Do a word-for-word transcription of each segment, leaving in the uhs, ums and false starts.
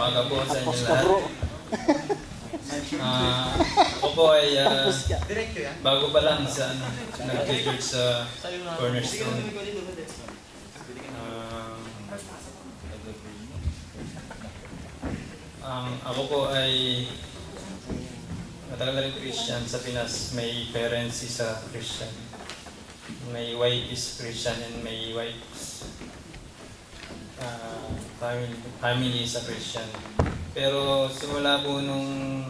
umaga po sa inyo lahat. Uh, ako po ay uh, bago pa lang sa ano, nag-church sa Cornerstone. Uh, um, ako po ay matagal na rin Christian sa Pinas. May parents isa Christian. May wife is Christian and may wife uh, family, family is a Christian. Pero simula po nung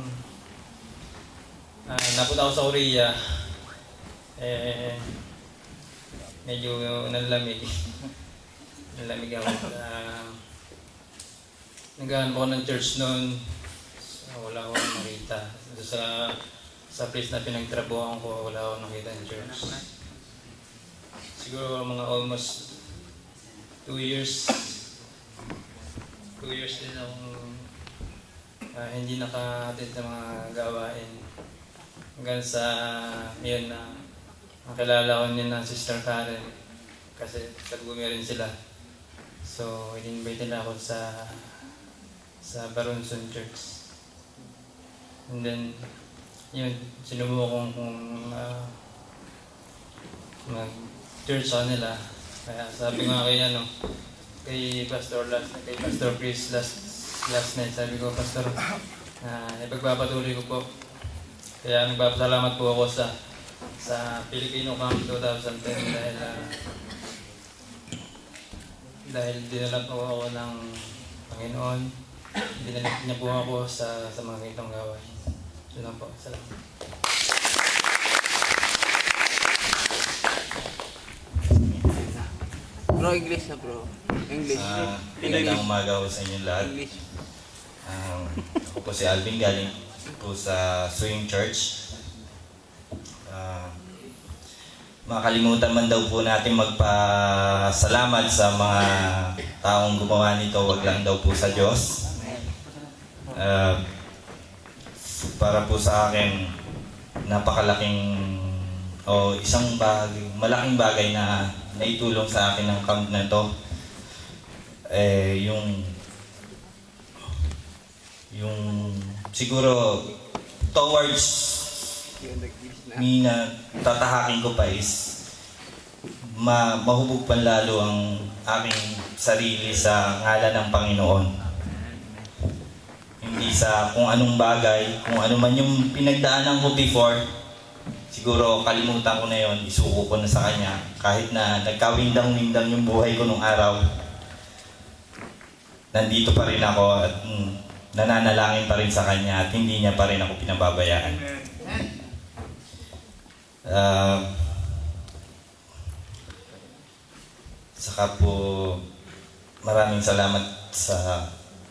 uh, napunta ako sa Korea, eh, medyo nalamig. nalamig ako. Uh, Naghahanap ako ng church noon. So, wala akong nakita. Sa, sa place na pinagtrabuhan ko, wala akong nakita ng church. Siguro mga almost two years. Two years din akong Uh, hindi naka-attend sa mga gawain hanggang sa yun na nakilala ko niya ng Sister Karen kasi tagumi rin sila, so in-invite nila ako sa sa Baronson Church, and then yun sinubukan kong uh, mag-church sa nila. Kaya sabi nga kay ano kay Pastor last kay Pastor Chris last last night, sabi ko, Pastor, uh, ipagpapatuloy ko po. Kaya nagpapasalamat po ako sa sa Filipino Camp twenty ten dahil uh, dahil dinala po ako ng Panginoon. Dinala niya po ako sa, sa mga ganitong gawain. Yun lang po. Salamat. Bro, English na bro. English. Uh, Pinagandang umaga ko sa inyo lahat. English. Um, ako po si Alvin, galing po sa Swing Church. Uh, makalimutan man daw po natin magpasalamat sa mga taong gumawa nito, wag lang daw po sa Diyos. Uh, para po sa akin, napakalaking o isang bagay, malaking bagay na naitulong sa akin ng camp na ito. Eh, yung yung siguro towards me na tatahakin ko pa is ma mahubog pa lalo ang aking sarili sa ngalan ng Panginoon. Hindi sa kung anong bagay, kung ano man yung pinagdaanan ko before, siguro kalimutan ko na yon, isuko ko na sa Kanya. Kahit na nagkawindang-windang yung buhay ko nung araw, nandito pa rin ako at mm, nananalangin pa rin sa Kanya at hindi niya pa rin ako pinababayaan. Uh, saka po maraming salamat sa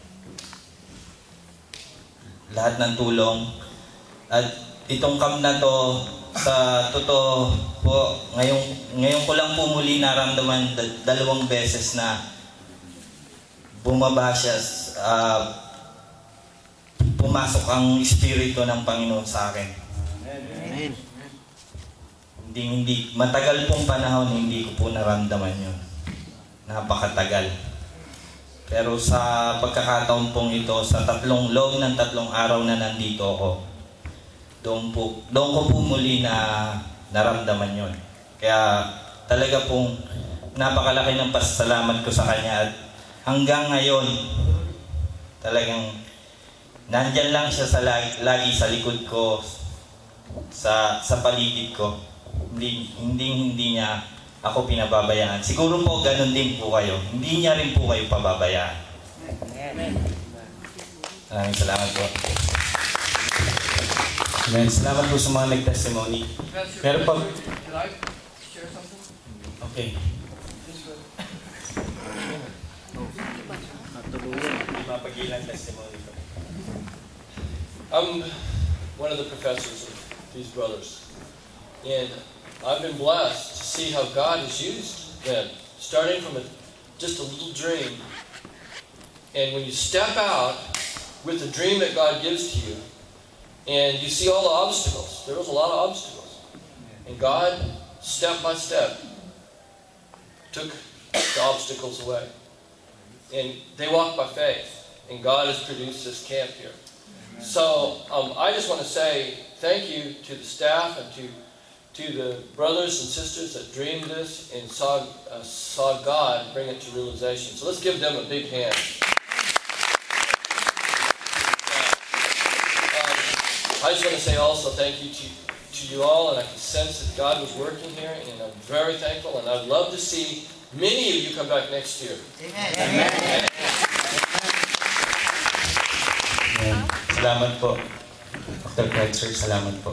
lahat ng tulong. At itong camp na to, sa totoo po, ngayong, ngayon ko lang po muli naramdaman dalawang beses na bumaba siya, uh, pumasok ang Espiritu ng Panginoon sa akin. Amen. Hindi, hindi, matagal pong panahon hindi ko po naramdaman yun. Napakatagal. Pero sa pagkakataon pong ito, sa tatlong loob ng tatlong araw na nandito ako, doon po, doon ko po muli na naramdaman yun. Kaya talaga pong napakalaki ng pasasalamat ko sa Kanya at hanggang ngayon, talagang nandyan lang siya sa lagi, lagi sa likod ko, sa sa paligid ko. Hindi, hindi, hindi niya ako pinababayaan. Siguro po ganun din po kayo. Hindi niya rin po kayo pababayaan. Maraming salamat po. Amen. Salamat po sa mga nag-testimony. Pero pag... Okay. Mapagilan testimony ko. I'm one of the professors of these brothers, and I've been blessed to see how God has used them, starting from a, just a little dream, and when you step out with the dream that God gives to you, and you see all the obstacles. There was a lot of obstacles, and God, step by step, took the obstacles away, and they walked by faith. and God has produced this camp here. So um, I just want to say thank you to the staff and to to the brothers and sisters that dreamed this and saw uh, saw God bring it to realization. So let's give them a big hand. Um, I just want to say also thank you to to you all, and I can sense that God was working here, and I'm very thankful, and I'd love to see many of you come back next year. Amen. Amen. Amen. Salamat po. Doctor Kretzer, salamat po.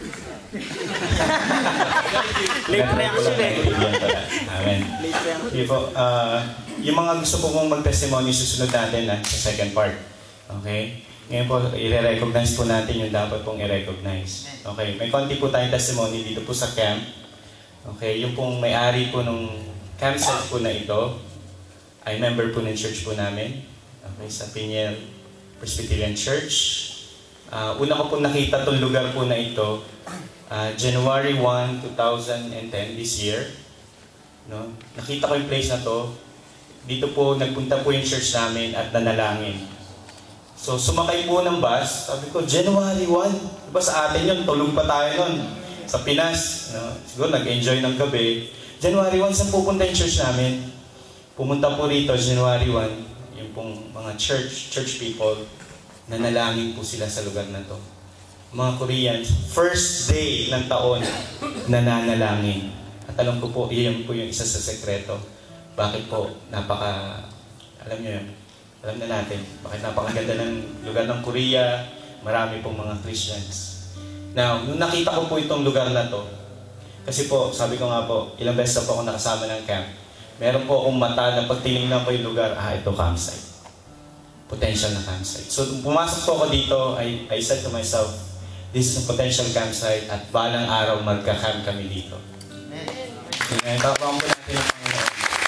Late reaction eh. Amen. Late reaction. Okay po. ah, yung mga gusto po mong mag-testimony, susunod natin ah, sa second part. Okay? Ngayon po, i-recognize po natin yung dapat pong i-recognize. Okay? May konti po tayong testimony dito po sa camp. Okay? Yung pong may-ari po nung campsite po na ito ay member po ng church po namin. Okay? Sa Piniel Presbyterian Church. Uh, una ko po nakita itong lugar po na ito uh, January first, two thousand ten, this year. No? Nakita ko yung place na to. Dito po nagpunta po yung church namin at nanalangin. So sumakay po ng bus. Sabi ko, January first? Diba sa atin yun? Tulog pa tayo nun. Sa Pinas. No? Siguro nag-enjoy ng gabi. January first, saan pupunta yung church namin? Pumunta po rito January first. Yung pong mga church, church people. Nanalangin po sila sa lugar na to. Mga Koreans, first day ng taon, nananalangin. At alam ko po, iyon po yung isa sa sekreto. Bakit po, napaka, alam nyo yun, alam na natin, bakit napakaganda ng lugar ng Korea, marami pong mga Christians. Now, nung nakita ko po itong lugar na to, kasi po, sabi ko nga po, ilang beses na po ako nakasama ng camp, meron po akong mata na pag tinignan ko yung lugar, ah, ito campsite. Potential na campsite. So, pumasok po ako dito, I, I said to myself, this is a potential campsite at balang araw magka-camp kami dito. Amen. Tapang po natin ang Panginoon.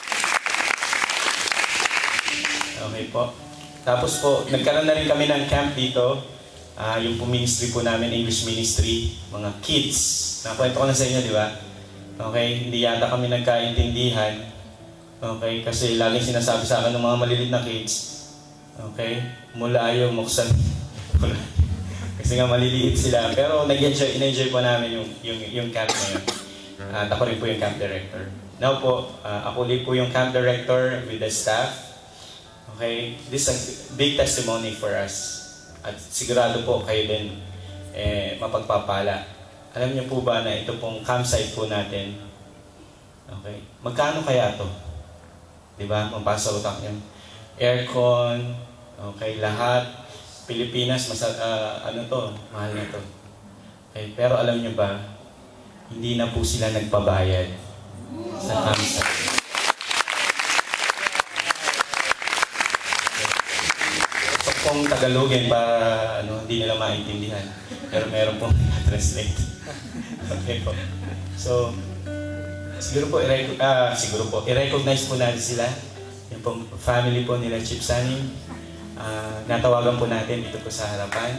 Okay po. Tapos po, nagkaroon na rin kami ng camp dito. Uh, yung po ministry po namin, English ministry, mga kids. Nakwento ko na sa inyo, di ba? Okay, hindi yata kami nagkaintindihan. Okay, kasi laging sinasabi sa akin ng mga malilit na kids. Okay, mula yung muksan. Kasi nga maliliit sila. Pero nag-enjoy, in-enjoy po namin yung, yung, yung camp na yun. At ako rin po yung camp director. Now po, uh, ako rin po yung camp director with the staff. Okay, this is a big testimony for us. At sigurado po kayo din eh, mapagpapala. Alam niyo po ba na ito pong campsite po natin, okay, magkano kaya to? Diba? Mampasa utak niyo. Aircon, okay, lahat. Pilipinas, mas, uh, ano to, mahal na to. Okay, pero alam niyo ba, hindi na po sila nagpabayad sa campsite. So kung Tagalogin para ano, hindi nila maintindihan. Pero meron pong translate. Okay po. So, siguro po, i- ah, siguro po, i-recognize po natin sila. Yung pong family po nila, Chip Saning. Uh, natawagan po natin dito po sa harapan.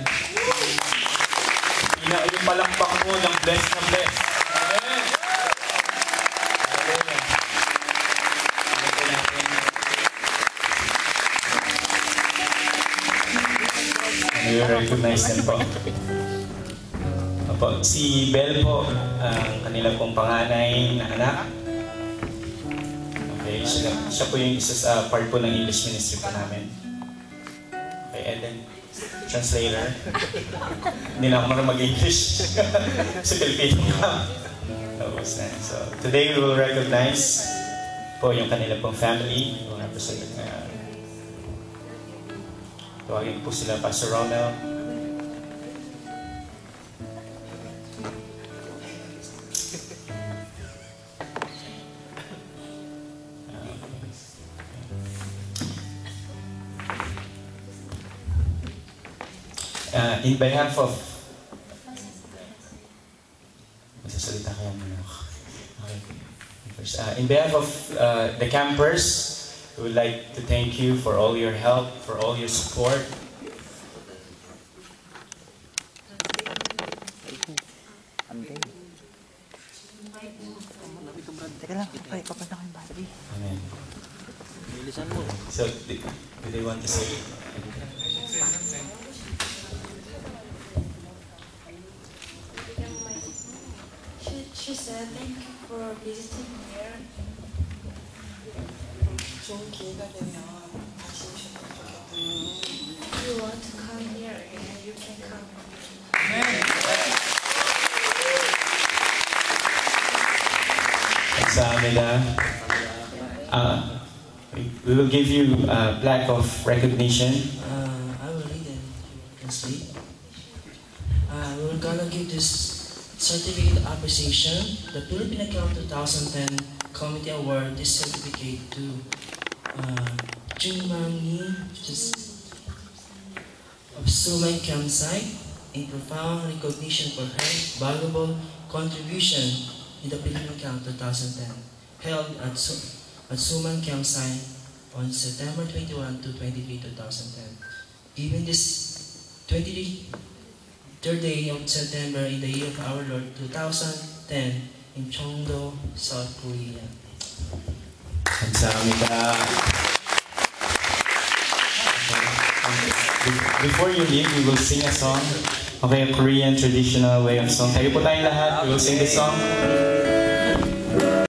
Ina, yung palakpak po ng bless na bless. Amen! I-recognize din po. Opo, si Belle po, ang kanila pong panganay na anak. Okay, siya, siya po yung isa sa part po ng English ministry po namin. Okay, Eden, translator. Hindi na ako marunong mag-English. Sa Filipino ka. Tapos na. So, today we will recognize po yung kanila pong family. We'll represent na tawagin po sila Pastor Ronald. Uh, in behalf of Magsasalita kaya muna ako. Okay. First, uh, in behalf of uh, the campers, we would like to thank you for all your help, for all your support. Teka lang, papanta ko yung battery. Amen. Bilisan mo. So, do, do they want to say She said, thank you for visiting here. 좋은 기회가 되면 다시 오셨으면 좋겠다. If you want to come here again, you can come. Examina. Uh, we will give you a plaque of recognition. Uh, I will read it. You can sleep. Uh, we're gonna give this certificate of appreciation, the Philippine Account twenty ten Committee Award. This certificate to uh, Jun Mang-yi of Suman Campsite in profound recognition for her valuable contribution in the Philippine Account twenty ten, held at, Su- at Suman Campsite on September twenty-first to twenty-third, twenty ten. Given this twenty-third day of September in the year of our Lord twenty ten in Cheongdo, South Korea. Examina. Before you leave, we will sing a song. Okay, a Korean traditional way of song. Tayo po tayong lahat. We will sing the song.